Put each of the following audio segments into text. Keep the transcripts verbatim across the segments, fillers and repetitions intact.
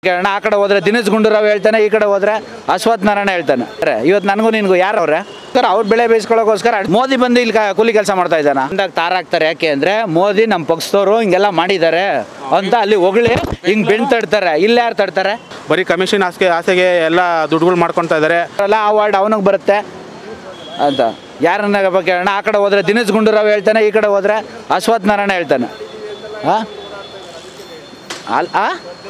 ಕೇಳೋಣ. ಆ ಕಡೆ ಹೋದ್ರೆ ದಿನೇಶ್ ಗುಂಡೂರಾವ್ ಹೇಳ್ತಾನೆ, ಈ ಕಡೆ ಹೋದ್ರೆ ಅಶ್ವಥ್ ನಾರಾಯಣ ಹೇಳ್ತಾನೆ. ಇವತ್ತು ನನಗೂ ನಿನ್ಗೂ ಯಾರು ಅವ್ರೆ ಸರ್? ಅವ್ರು ಬೆಳೆ ಬೇಯಿಸ್ಕೊಳ್ಳೋಕೋಸ್ಕರ ಮೋದಿ ಬಂದು ಇಲ್ಲಿ ಕೂಲಿ ಕೆಲಸ ಮಾಡ್ತಾ ಇದ್ದಾನ ಅಂದಾಗ ತಾರಾಕ್ತಾರೆ. ಯಾಕೆ ಅಂದ್ರೆ ಮೋದಿ ನಮ್ಮ ಪಕ್ಷದವರು ಹಿಂಗೆಲ್ಲ ಮಾಡಿದ್ದಾರೆ ಅಂತ ಅಲ್ಲಿ ಹೊಗಳಿ ಹಿಂಗ್ ಬೆಣ್ ತಡ್ತಾರೆ. ಇಲ್ಲಿ ಯಾರು ತಡ್ತಾರೆ? ಬರೀ ಕಮಿಷನ್ ಆಸೆ ಆಸೆಗೆ ಎಲ್ಲ ದುಡ್ಡುಗಳು ಮಾಡ್ಕೊತಾ ಇದ್ದಾರೆ. ಅಲ್ಲ ಆ ವಾರ್ಡ್ ಅವನಿಗೆ ಬರುತ್ತೆ ಅಂತ ಯಾರನ್ನ ಕೇಳೋಣ. ಆ ಕಡೆ ಹೋದ್ರೆ ದಿನೇಶ್ ಗುಂಡೂರಾವ್ ಹೇಳ್ತಾನೆ, ಈ ಕಡೆ ಹೋದ್ರೆ ಅಶ್ವಥ್ ನಾರಾಯಣ ಹೇಳ್ತಾನೆ. ಹಾಂ ಅಲ್ ಆ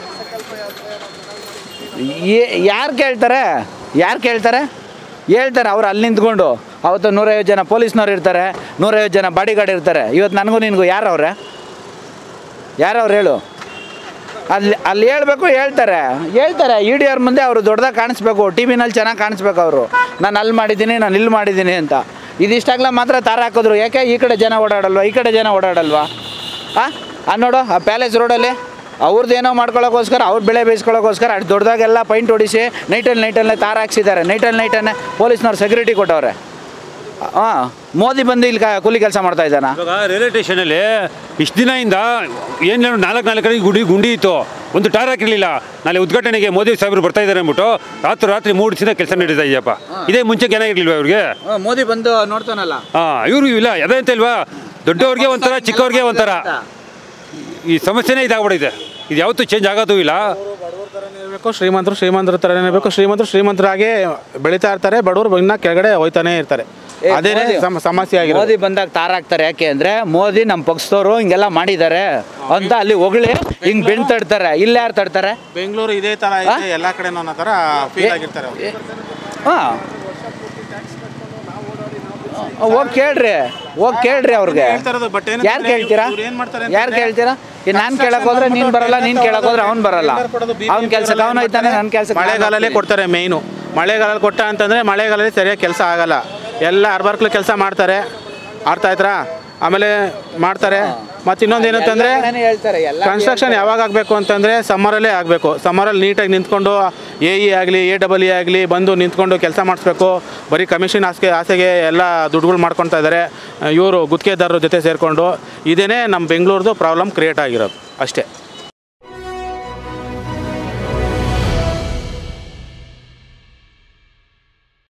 ಯಾರು ಕೇಳ್ತಾರೆ? ಯಾರು ಕೇಳ್ತಾರೆ? ಹೇಳ್ತಾರೆ ಅವ್ರು ಅಲ್ಲಿ ನಿಂತ್ಕೊಂಡು. ಅವತ್ತು ನೂರೈವತ್ತು ಜನ ಪೊಲೀಸ್ನವ್ರು ಇರ್ತಾರೆ, ನೂರೈವತ್ತು ಜನ ಬಾಡಿ ಗಾರ್ಡ್ ಇರ್ತಾರೆ. ಇವತ್ತು ನನಗೂ ನಿನಗೂ ಯಾರವ್ರೆ? ಯಾರವ್ರು ಹೇಳು? ಅಲ್ಲಿ ಅಲ್ಲಿ ಹೇಳ್ಬೇಕು, ಹೇಳ್ತಾರೆ ಹೇಳ್ತಾರೆ ಇ ಡಿ ಅವ್ರ ಮುಂದೆ ಅವರು ದೊಡ್ಡದಾಗಿ ಕಾಣಿಸ್ಬೇಕು, ಟಿ ವಿನಲ್ಲಿ ಚೆನ್ನಾಗಿ ಕಾಣಿಸ್ಬೇಕು. ಅವರು ನಾನು ಅಲ್ಲಿ ಮಾಡಿದ್ದೀನಿ, ನಾನು ಇಲ್ಲಿ ಮಾಡಿದ್ದೀನಿ ಅಂತ. ಇದಿಷ್ಟಾಗಲ ಮಾತ್ರ ತಾರ ಹಾಕಿದ್ರು. ಯಾಕೆ ಈ ಕಡೆ ಜನ ಓಡಾಡಲ್ವಾ, ಈ ಕಡೆ ಜನ ಓಡಾಡಲ್ವಾ? ಹಾಂ ಆ ನೋಡು ಆ ಪ್ಯಾಲೇಸ್ ರೋಡಲ್ಲಿ ಅವ್ರದ್ದು ಏನೋ ಮಾಡ್ಕೊಳ್ಳೋಕ್ಕೋಸ್ಕರ, ಅವ್ರು ಬೆಳೆ ಬೇಯಿಸ್ಕೊಳ್ಳೋಕ್ಕೋಸ್ಕರ ಅಷ್ಟು ದೊಡ್ಡದಾಗೆಲ್ಲ ಪೈಂಟ್ ಹೊಡಿಸಿ ನೈಟಲ್ಲಿ ನೈಟಲ್ಲೇ ತಾರ ಹಾಕ್ಸಿದ್ದಾರೆ. ನೈಟಲ್ಲಿ ನೈಟನ್ನೇ ಪೊಲೀಸ್ನವ್ರು ಸೆಕ್ಯೂರಿಟಿ ಕೊಟ್ಟವ್ರೆ. ಹಾಂ ಮೋದಿ ಬಂದು ಇಲ್ಲಿ ಕೂಲಿ ಕೆಲಸ ಮಾಡ್ತಾ ಇದ್ದಾನ. ಇವಾಗ ರೈಲ್ವೆ ಸ್ಟೇಷನಲ್ಲಿ ಇಷ್ಟು ದಿನದಿಂದ ಏನು ನಾಲ್ಕು ನಾಲ್ಕು ಕಡೆ ಗುಡಿ ಗುಂಡಿ ಇತ್ತು, ಒಂದು ಟಾರ್ ಹಾಕಿರಲಿಲ್ಲ. ನಾಳೆ ಉದ್ಘಾಟನೆಗೆ ಮೋದಿ ಸಾಹೇಬರು ಬರ್ತಾ ಇದ್ದಾರೆ ಅಂದ್ಬಿಟ್ಟು ರಾತ್ರಿ ರಾತ್ರಿ ಮೂರು ದಿನ ಕೆಲಸ ನಡೀತಾ ಇದೆಯಪ್ಪ. ಇದೇ ಮುಂಚೆ ಏನಾಗಿರ್ಲಿಲ್ವ ಅವ್ರಿಗೆ? ಮೋದಿ ಬಂದು ನೋಡ್ತಾನಲ್ಲ. ಹಾಂ ಇವರು ಇಲ್ಲ ಅದೇ ಅಂತ ಇಲ್ವಾ? ದೊಡ್ಡವ್ರಿಗೆ ಒಂಥರ, ಚಿಕ್ಕವ್ರಿಗೆ ಒಂಥರ. ಈ ಸಮಸ್ಯೆನೇ ಇದಾಗ್ಬಿಟ್ಟಿದೆ. ಇದು ಯಾವತ್ತೂ ಚೇಂಜ್ ಆಗೋದು ಇಲ್ಲ. ಇರಬೇಕು ಶ್ರೀಮಂತರು ಶ್ರೀಮಂತರ ಥರನೇ ಇರಬೇಕು. ಶ್ರೀಮಂತರು ಶ್ರೀಮಂತರಾಗಿ ಬೆಳೀತಾ ಇರ್ತಾರೆ, ಬಡವರು ಇನ್ನೂ ಕೆಳಗಡೆ ಹೋಯ್ತಾನೆ ಇರ್ತಾರೆ. ಅದೇನೇ ಸಮಸ್ಯೆ ಆಗಿದೆ. ಮೋದಿ ಬಂದಾಗ ತಾರಾಕ್ತಾರೆ. ಯಾಕೆ ಅಂದ್ರೆ ಮೋದಿ ನಮ್ಮ ಪಕ್ಷದವರು ಹಿಂಗೆಲ್ಲ ಮಾಡಿದ್ದಾರೆ ಅಂತ ಅಲ್ಲಿ ಹೊಗಳಿ ಹಿಂಗ್ ಬೆಣ್ ತಡ್ತಾರೆ. ಇಲ್ಲಿ ಯಾರು ತಡ್ತಾರೆ? ಬೆಂಗಳೂರು ಇದೇ ಥರ ಇದೆ, ಎಲ್ಲ ಕಡೆ ಅನ್ನೋ ಥರ ಫೀಲ್ ಆಗಿರ್ತಾರೆ. ಹಾಂ ಹೋಗಿ ಕೇಳ್ರಿ, ಹೋಗಿ ಕೇಳ್ರಿ ಅವ್ರಿಗೆ. ಯಾರು ಕೇಳ್ತೀರಾ? ಯಾರು ಕೇಳ್ತೀರಾ? ನಾನು ಕೇಳಕ್ ಹೋದ್ರೆ ನೀನು ಬರಲ್ಲ, ನೀನು ಕೇಳಕ್ ಹೋದ್ರೆ ಅವ್ನು ಬರಲ್ಲ. ಅವ್ನ ಕೆಲ್ಸಕ್ಕೆ ಅವನು ಹೋಯ್ತಾನೆ, ನನ್ನ ಕೆಲಸ. ಮಳೆಗಾಲಲ್ಲೇ ಕೊಡ್ತಾರೆ ಮೇಯ್ನು. ಮಳೆಗಾಲಲ್ಲಿ ಕೊಟ್ಟ ಅಂತಂದರೆ ಮಳೆಗಾಲದಲ್ಲಿ ಸರಿಯಾಗಿ ಕೆಲಸ ಆಗಲ್ಲ. ಎಲ್ಲ ಅರ್ಬರ್ಕ್ಲು ಕೆಲಸ ಮಾಡ್ತಾರೆ, ಅರ್ಥ ಆಯ್ತಾ? ಆಮೇಲೆ ಮಾಡ್ತಾರೆ. ಮತ್ತು ಇನ್ನೊಂದು ಏನಂತಂದರೆ ಕನ್ಸ್ಟ್ರಕ್ಷನ್ ಯಾವಾಗ ಆಗಬೇಕು ಅಂತಂದರೆ ಸಮ್ಮರಲ್ಲೇ ಆಗಬೇಕು. ಸಮ್ಮರಲ್ಲಿ ನೀಟಾಗಿ ನಿಂತ್ಕೊಂಡು ಎ ಇ ಆಗಲಿ ಎ ಡಬಲ್ ಇ ಆಗಲಿ ಬಂದು ನಿಂತ್ಕೊಂಡು ಕೆಲಸ ಮಾಡಿಸ್ಬೇಕು. ಬರೀ ಕಮಿಷನ್ ಆಸೆ ಆಸೆಗೆ ಎಲ್ಲ ದುಡ್ಡುಗಳು ಮಾಡ್ಕೊತಾ ಇದ್ದಾರೆ ಇವರು ಗುತ್ತಿಗೆದಾರರ ಜೊತೆ ಸೇರಿಕೊಂಡು. ಇದೇ ನಮ್ಮ ಬೆಂಗಳೂರದು ಪ್ರಾಬ್ಲಮ್ ಕ್ರಿಯೇಟ್ ಆಗಿರೋದು ಅಷ್ಟೇ.